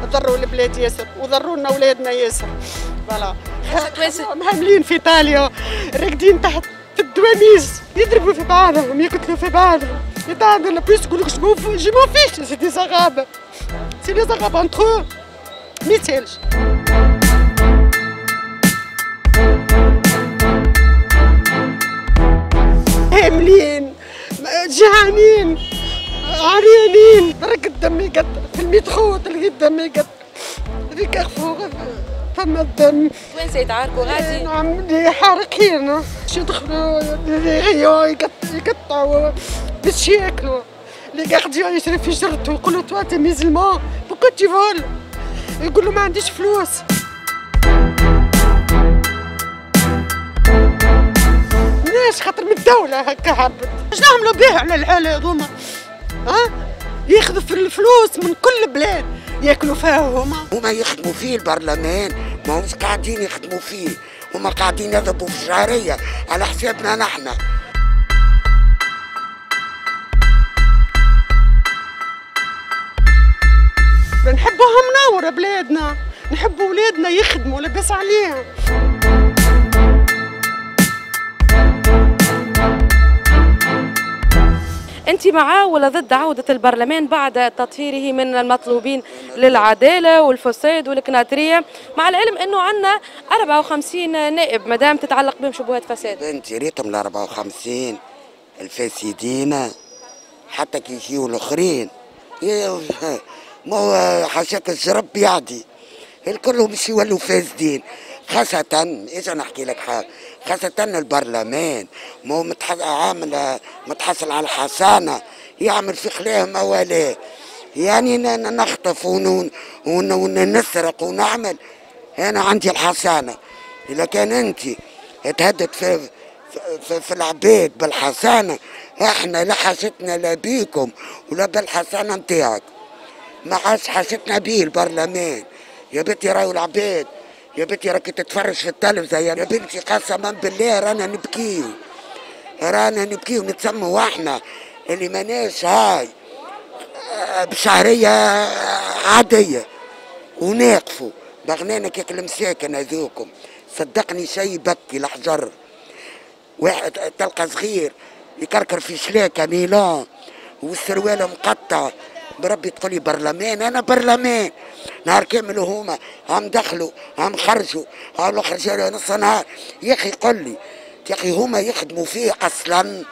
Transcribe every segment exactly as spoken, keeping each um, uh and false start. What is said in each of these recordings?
ضروا البلاد ياسر وضروا لنا ولادنا ياسر. فوالا مهملين في ايطاليا راقدين تحت في الدواميز يضربوا في بعضهم يقتلوا في بعضهم يتعدوا لابليس يقول لك جي مون فيش سي دي زغاب سي لي زغاب انترو ما يتسالش. هاملين جعانين عريانين رك الدم يقطر في المترو تلقي الدم يقطر في كارفور فما الدم. وين سيتعاركوا غادي؟ نعم اللي حارقين باش يدخلوا لي غيو يقطعوا باش ياكلوا لي غارديان يشري في جرته يقولوا توا تي ميزلمون بوكو تي فول يقولوا ما عنديش فلوس. ليش خاطر من الدولة هكا هربت اش نعملوا بيه على الحالة هذوما؟ ها ياخذوا في الفلوس من كل بلاد ياكلوا فيها هما. هما يخدموا فيه البرلمان ماهوش قاعدين يخدموا فيه، هما قاعدين يضربوا في الشهرية على حسابنا نحن. نحبوها منورة بلادنا، نحبوا ولادنا يخدموا لاباس عليهم. أنت مع ولا ضد عودة البرلمان بعد تطهيره من المطلوبين للعدالة والفساد والكناترية، مع العلم أنه عندنا أربعة وخمسين نائب مدام تتعلق بهم شبهات فساد؟ بنتي ريتهم ال أربعة وخمسين الفاسدين حتى كي يجيو الآخرين ما هو حاشاك الشرب يعدي الكلهم مش يولوا فاسدين، خاصة ايش نحكي لك حاجة، خاصة البرلمان ما هو عامل متحصل على الحسانة يعمل في خلاه موالاه، يعني نخطف ونسرق ونعمل. أنا عندي الحسانة، إذا كان أنت تهدد في في, في العباد بالحسانة احنا لا حاجتنا لا بيكم ولا بالحسانة نتاعك، ما عادش حاجتنا بيه البرلمان. يا بنتي راهو العباد، يا بنتي راكي تتفرج في التلفزة يا بنتي قسما بالله رانا نبكيو رانا نبكيو نتسموا احنا اللي ماناش هاي بشهرية عادية وناقفوا بغنانا كيك المساكن هذوكم. صدقني شي يبكي الحجر، واحد تلقى صغير يكركر في شلاكة نيلان والسروال مقطع بربي تقولي برلمان. انا برلمان نهار كامل هما هم دخلوا هم خرجوا هم خرجوا نص نهار. يا اخي قل لي يا اخي هما يخدموا فيه اصلا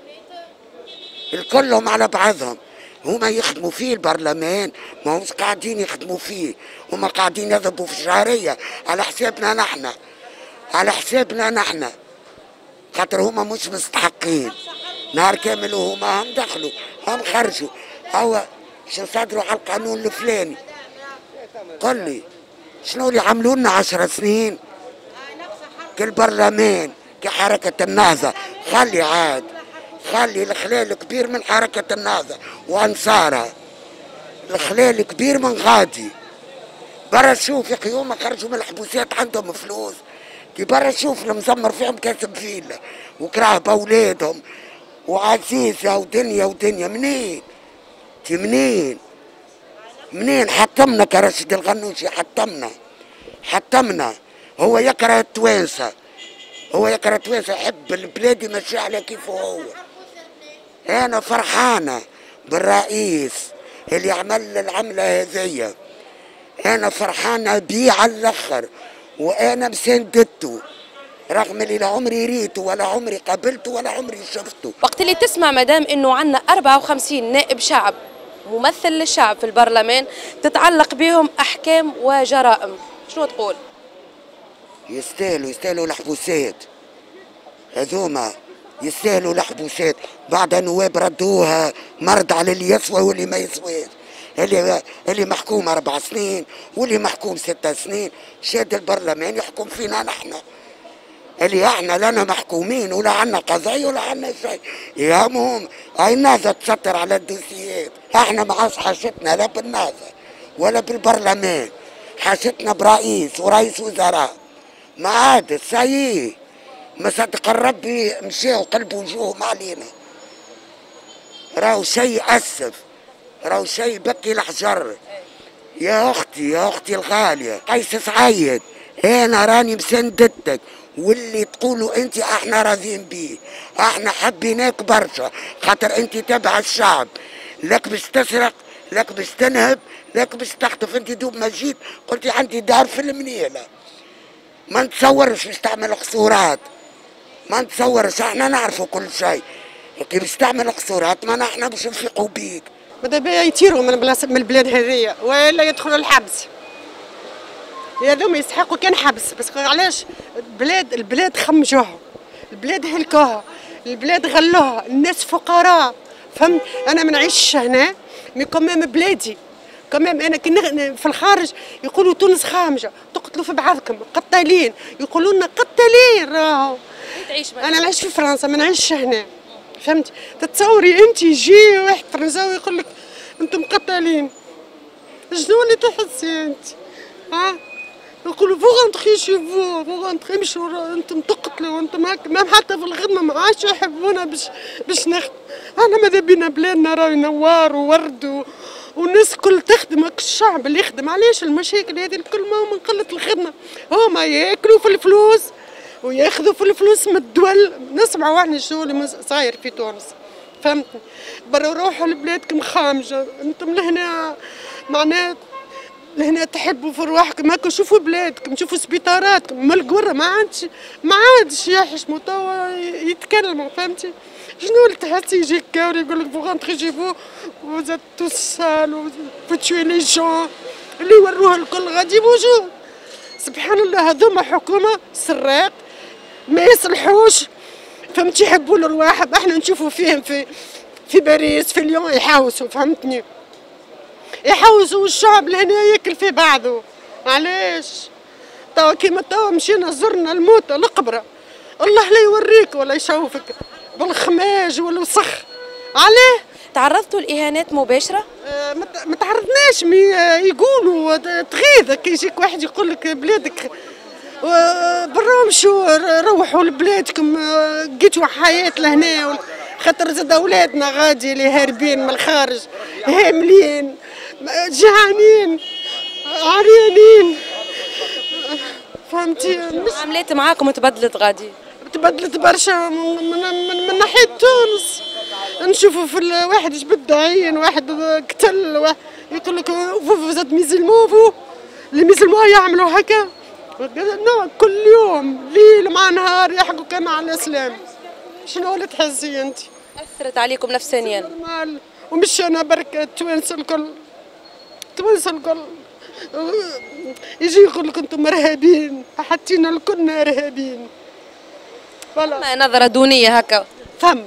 الكلهم على بعضهم، هما يخدموا فيه البرلمان ما همش قاعدين يخدموا فيه، هما قاعدين يضربوا في الشهرية على حسابنا نحن على حسابنا نحن خاطر هما مش مستحقين. نهار كامل هما هم دخلوا هم خرجوا هو باش نصدروا على القانون الفلاني. قل لي شنو اللي عملوا لنا عشر سنين كالبرلمان كحركة النهضة؟ خلي عاد خلي الخلال كبير من حركة النهضة وأنصارها، الخلال كبير من غادي. برا شوف يا أخي هما خرجوا من الحبوسات عندهم فلوس، كي برا شوف المزمر فيهم كاسب فيلا وكراه بأولادهم وعزيزة ودنيا ودنيا. منين؟ تي منين؟ منين حطمنا كرشد الغنوشي؟ حطمنا حطمنا. هو يكره التوانسة، هو يكره التوانسة، يحب البلاد يمشي على كيفه هو. أنا فرحانة بالرئيس اللي عمل العملة هذية، أنا فرحانة بيه على الآخر وأنا مساندته رغم اللي لا عمري ريته ولا عمري قابلته ولا عمري شفته. وقت اللي تسمع مدام انه عندنا أربعة وخمسين نائب شعب ممثل للشعب في البرلمان تتعلق بهم احكام وجرائم، شنو تقول؟ يستاهلوا يستاهلوا الحبوسات هذوما، يستاهلوا الحبوسات. بعد نواب ردوها مرض على اللي يسوى واللي ما يسواش، اللي اللي محكوم اربع سنين واللي محكوم ست سنين. شاد البرلمان يحكم فينا نحن اللي احنا لنا محكومين ولا عنا قضايا ولا عنا شيء. يهمهم هاي النهضة تسطر على الدوسيات. احنا ما عادش حاجتنا لا بالنهضة ولا بالبرلمان، حاجتنا برئيس ورئيس وزراء. ما عاد سايي ما صدق الربي مشاو قلبوا وجوههم علينا. راهو شيء اسف، راهو شيء بكي الحجر. يا اختي يا اختي الغاليه قيس سعيد، انا راني مسندتك، واللي تقولوا انت احنا راضيين بيه، احنا حبيناك برشا خاطر انت تبع الشعب، لك باش تسرق، لك باش تنهب، لك باش تخطف. انت دوب ما جيت قلتي عندي دار في المنيله، ما نتصورش باش تعمل قصورات، ما نتصورش، احنا نعرفوا كل شيء، كي باش تعمل قصورات ما احنا باش نفيقوا بيك. ماذا بيا يطيروا من من البلاد هذيا ولا يدخلوا الحبس. هذوما يستحقوا كان حبس، بس علاش؟ البلاد البلاد خمجوها، البلاد هلكوها، البلاد غلوها، الناس فقراء، فهمت؟ انا ما نعيش هنا مي كوميم بلادي، كوميم انا كي في الخارج يقولوا تونس خامجه، تقتلوا في بعضكم، قتالين، يقولوا لنا قتالين راهو. انا نعيش في فرنسا ما نعيش هنا، فهمت؟ تتصوري انت يجي واحد فرنساوي يقول لك انتم قتالين، شنو اللي تحسي انت؟ ها؟ يقولوا فو غونتخي شي فو، فو غونتخي مشوا انتم تقتلوا، انتم هكا، مام حتى في الخدمه ما عادش يحبونا باش باش نخدم. احنا ماذا بينا بلادنا راهي نوار وورد والناس الكل تخدم، هاك الشعب اللي يخدم. علاش المشاكل هذه الكل؟ ما من قله الخدمه، هما ياكلوا في الفلوس وياخذوا في الفلوس من الدول. نسمعوا احنا الشغل اللي صاير في تونس، فهمتني؟ برا روحوا لبلادكم خامجه، انتم لهنا معناه لهنا تحبوا في رواحكم هكا، شوفوا بلادكم، شوفوا سبيطاراتكم، ما القرى ما عادش ما عادش يحشموا توا يتكلموا، فهمتي؟ شنو اللي تحسي يجيك كاوري يقول لك فو غونتخي جي فو وزاد تو سال و توي لي جون، اللي يوروه الكل غادي يبوجوا. سبحان الله هذوما حكومه سراق ما يصلحوش، فهمتي؟ يحبوا الرواح. احنا نشوفوا فيهم في في باريس في ليون يحاوسوا، فهمتني؟ يحوسوا الشعب لهنا ياكل في بعضه. علاش؟ توا كيما توا مشينا زرنا الموتى القبره، الله لا يوريك ولا يشوفك بالخماج والوسخ. علاه؟ تعرضتوا لاهانات مباشره؟ آه ما تعرضناش، مي آه يقولوا تغيظ كي يجيك واحد يقول لك بلادك آه برا مشوا روحوا لبلادكم، آه لقيتوا حياه لهنا، خاطر زاد اولادنا غادي اللي هاربين من الخارج هاملين جعانين عريانين، فهمتي؟ العملات معاكم تبدلت غادي؟ تبدلت برشا من, من, من ناحيه تونس. نشوفوا في واحد جبد عين، واحد قتل، واحد يقول لك فو زاد ميزلمون، فو لي ميزلمون يعملوا هكا كل يوم ليل مع نهار يحكوا كان على الاسلام. شنو اللي تحسي انت؟ اثرت عليكم نفسيا؟ ومش انا برك التوانسه الكل، التوانسه الكل يجي يقول لك انتم ارهابيين، حطينا الكلنا ارهابيين. فوالا نظره دونيه هكا. ثم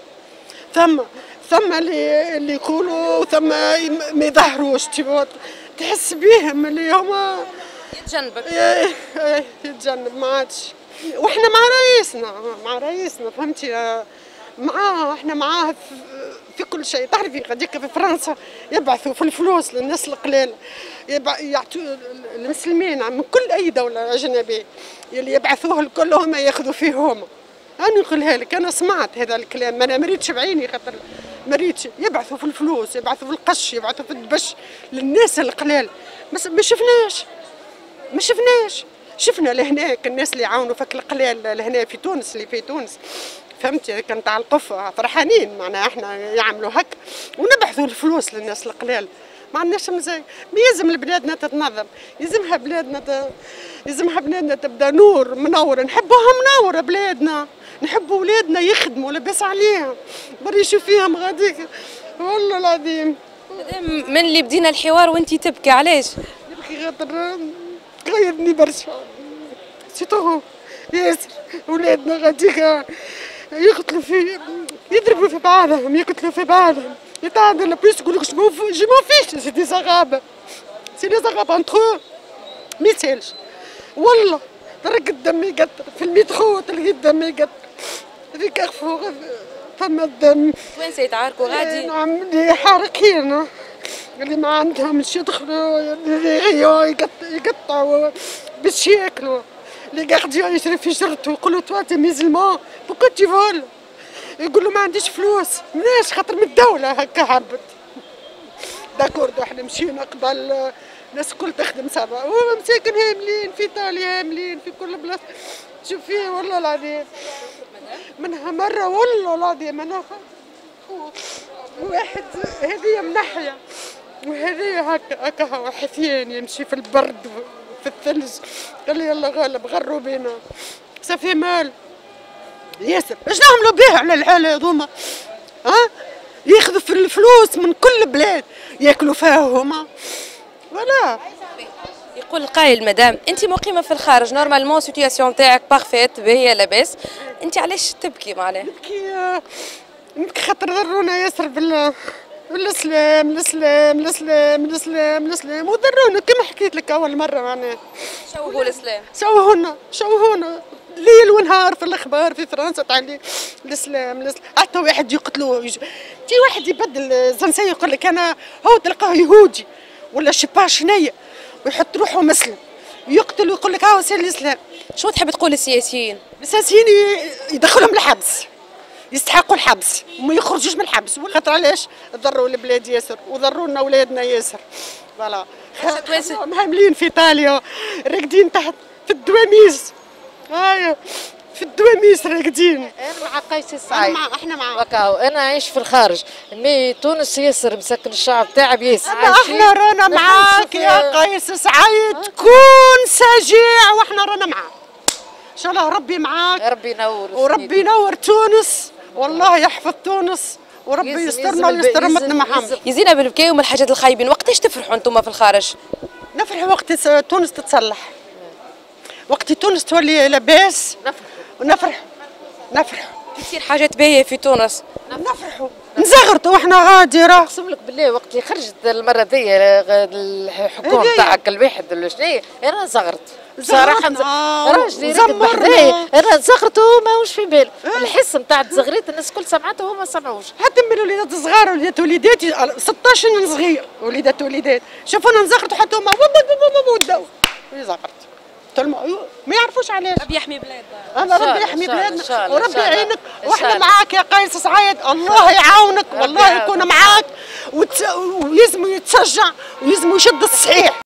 ثم ثم اللي اللي يقولوا، ثم ما يظهروش، تحس بيهم اللي هما يتجنبك. يتجنب ما عادش. واحنا مع رئيسنا، مع رئيسنا، فهمتي؟ معاه، احنا معاه في كل شيء. تعرفي غاديك في فرنسا يبعثوا في الفلوس للناس القلال، يعطوا المسلمين من كل اي دوله اجنبيه اللي يبعثوه الكل هما ياخذوا فيه هما. انا نقولها لك، انا سمعت هذا الكلام، ما انا مريتش بعيني خاطر مريتش. يبعثوا في الفلوس، يبعثوا في القش، يبعثوا في الدبش للناس القلال. ما شفناش ما شفناش شفنا لهناك الناس اللي يعاونوا فك القلال لهنا في تونس، اللي في تونس، فهمتي؟ كان تاع القفه فرحانين معناها احنا يعملوا هكا ونبحثوا الفلوس للناس القلال. ما عندناش مزاي. يلزم بلادنا تتنظم، يلزمها بلادنا ت... يلزمها بلادنا تبدا نور منوره، نحبوها منوره بلادنا، نحبوا ولادنا يخدموا لاباس عليهم، بري يشوف فيهم غاديك والله العظيم. من اللي بدينا الحوار وانتي تبكي، علاش؟ نبكي خاطر غيرني برشا، سيتو ياسر ولادنا غاديك يقتلوا في يضربوا في بعضهم، يقتلوا في بعضهم، يتعدوا لابيس يقول لك جو مون فيش، سي دي زغابه، سي دي زغابه انتخو ما يسالش. والله ترك الدم يقطر في الميترو، تلقي الدم يقطر في كارفور، فما الدم. وين سيتعاركوا غادي؟ نعم اللي حارقين، اللي ما عندهمش يدخلوا اللي يقطعوا باش ياكلوا، اللي قاعدين يشري في جرته يقولوا توا تي ميزلمون بوكو تي فول، يقولوا ما عنديش فلوس، مناش خاطر من الدولة هكا هبط. داكورد احنا مشينا قبل الناس الكل تخدم سبعة، وهو مساكن هاملين في ايطاليا، هاملين في كل بلاصه. شوف فيه والله العظيم منها مره والله العظيم منها واحد هذيا من ناحيه وهذيا هكا هكا هو حثيان يمشي في البرد وفي الثلج. قال لي يلا غالب غروا بينا صافي مال ياسر. اش نعملوا بيه على الحاله هذوما؟ ها ياخذوا في الفلوس من كل بلاد ياكلوا فيها هما ولا. يقول القائل مدام انت مقيمه في الخارج نورمالمون سيتياسيون تاعك بارفيت باهيه لاباس، انت علاش تبكي معناها؟ نبكي نبكي خاطر ضرونا ياسر بال بالاسلام الاسلام الاسلام الاسلام الاسلام وضرونا كما حكيت لك اول مره معناها. شوهوا الاسلام، شوهونا شوهونا ليل ونهار في الاخبار في فرنسا تعلي الاسلام الاسلام. حتى واحد يقتلوه يجي واحد يبدل زنسيه يقول لك انا هو تلقاه يهودي ولا شبا شنيا ويحط روحه مسلم يقتل ويقول لك هاو سير الاسلام. شو تحب تقول للسياسيين؟ السياسيين يدخلهم الحبس، يستحقوا الحبس وما يخرجوش من الحبس. خاطر علاش ضروا البلاد ياسر وضروا لنا اولادنا ياسر. فوالا مهملين في ايطاليا راقدين تحت في الدواميز. هايا في الدواميس راقدين. انا مع قيس السعيد. مع احنا مع وكاو انا عايش في الخارج، مي تونس ياسر مسكن الشعب تاعها ياسر. احنا رانا معاك يا قيس سعيد، كون سجيع واحنا رانا معاك. ان شاء الله ربي معاك، ربي ينور وربي ينور تونس، والله يحفظ تونس وربي يسترنا ويستر امتنا محمد. يزينا بالبكاء ومن الحاجات الخايبين، وقتاش تفرحوا انتم في الخارج؟ نفرح وقت تونس تتصلح، وقت تونس تولي لاباس ونفرح نفرح تصير حاجات باهيه في تونس نفرحوا نزغرتوا واحنا غادي. راه اقسم لك بالله وقت اللي خرجت المره ذي الحكومه تاعك الواحد ولا شنو انا زغرت بصراحه. راجلي راكب بحذايا انا زغرت وهو ماهوش في باله. الحس نتاع التزغريت الناس الكل سمعته وهو ما سمعوش. حتى من الوليدات الصغار وليدات وليداتي ستطاش من صغير وليدات وليدات شافونا نزغرتوا حتى هما وداو زغرت. ما يعرفوش علاش. ربي يحمي بلادنا. انا ربي يحمي بلادنا وربي يعينك واحنا معاك يا قيس سعيد. الله يعاونك والله يكون معاك ويلزم يتشجع ويلزم يشد الصحيح.